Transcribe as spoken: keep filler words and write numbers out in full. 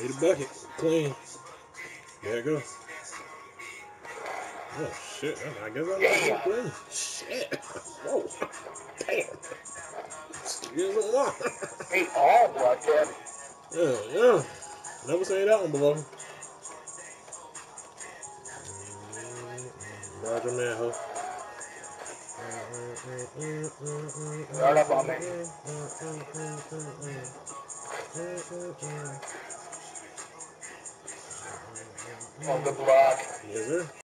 Need a bucket. Clean. There it go. Oh shit. I guess I'm not so clean. Shit. Whoa. Damn. Excuse me. Hey, all blood, Ted. Yeah, yeah. Never seen that one before. Roger man, ho. Right up on me. On the block. Yes, sir.